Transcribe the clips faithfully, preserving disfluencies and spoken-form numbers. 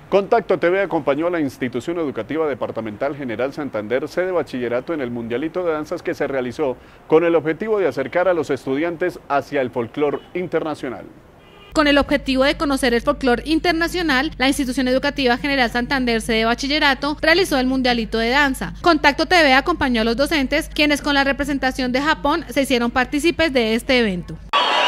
Contacto T V acompañó a la Institución Educativa Departamental General Santander, sede bachillerato, en el Mundialito de Danzas que se realizó con el objetivo de acercar a los estudiantes hacia el folclore internacional. Con el objetivo de conocer el folclore internacional, la Institución Educativa General Santander, sede bachillerato, realizó el Mundialito de Danza. Contacto T V acompañó a los docentes, quienes con la representación de Japón se hicieron partícipes de este evento.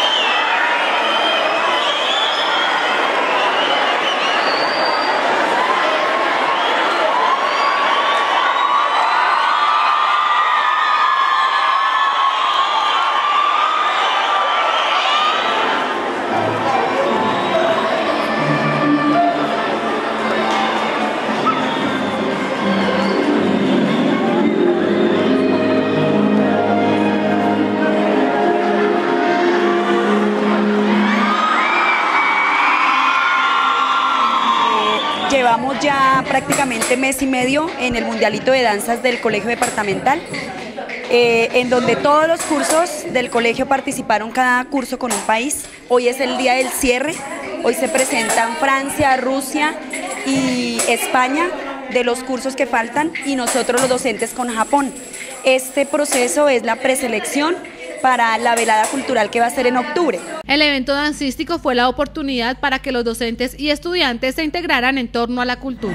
Llevamos ya prácticamente mes y medio en el Mundialito de Danzas del Colegio Departamental, eh, en donde todos los cursos del colegio participaron, cada curso con un país. Hoy es el día del cierre, hoy se presentan Francia, Rusia y España de los cursos que faltan, y nosotros los docentes con Japón. Este proceso es la preselección para la velada cultural que va a ser en octubre. El evento dancístico fue la oportunidad para que los docentes y estudiantes se integraran en torno a la cultura.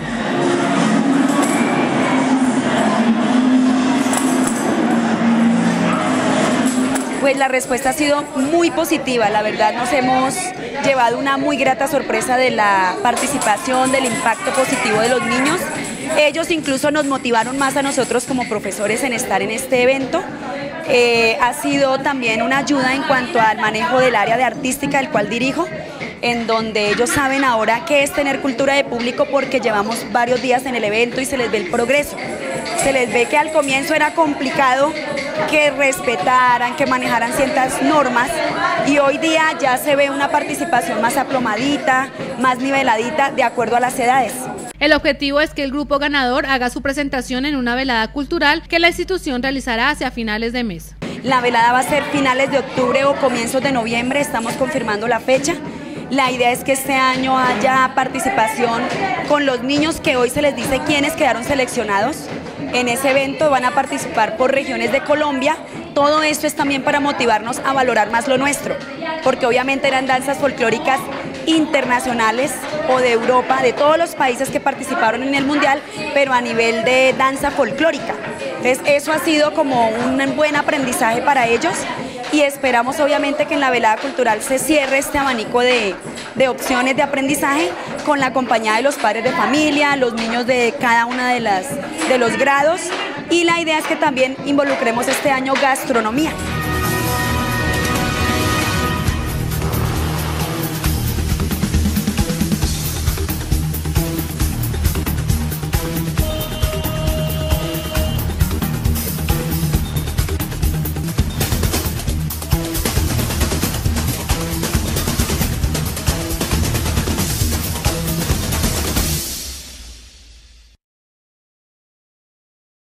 Pues la respuesta ha sido muy positiva, la verdad nos hemos llevado una muy grata sorpresa de la participación, del impacto positivo de los niños. Ellos incluso nos motivaron más a nosotros como profesores en estar en este evento. Eh, ha sido también una ayuda en cuanto al manejo del área de artística, el cual dirijo, en donde ellos saben ahora qué es tener cultura de público, porque llevamos varios días en el evento y se les ve el progreso. Se les ve que al comienzo era complicado que respetaran, que manejaran ciertas normas, y hoy día ya se ve una participación más aplomadita, más niveladita, de acuerdo a las edades. El objetivo es que el grupo ganador haga su presentación en una velada cultural que la institución realizará hacia finales de mes. La velada va a ser finales de octubre o comienzos de noviembre, estamos confirmando la fecha. La idea es que este año haya participación con los niños, que hoy se les dice quiénes quedaron seleccionados. En ese evento van a participar por regiones de Colombia. Todo esto es también para motivarnos a valorar más lo nuestro, porque obviamente eran danzas folclóricas internacionales o de Europa, de todos los países que participaron en el Mundial, pero a nivel de danza folclórica. Entonces eso ha sido como un buen aprendizaje para ellos, y esperamos obviamente que en la velada cultural se cierre este abanico de, de opciones de aprendizaje con la compañía de los padres de familia, los niños de cada una de, las, de los grados, y la idea es que también involucremos este año gastronomía.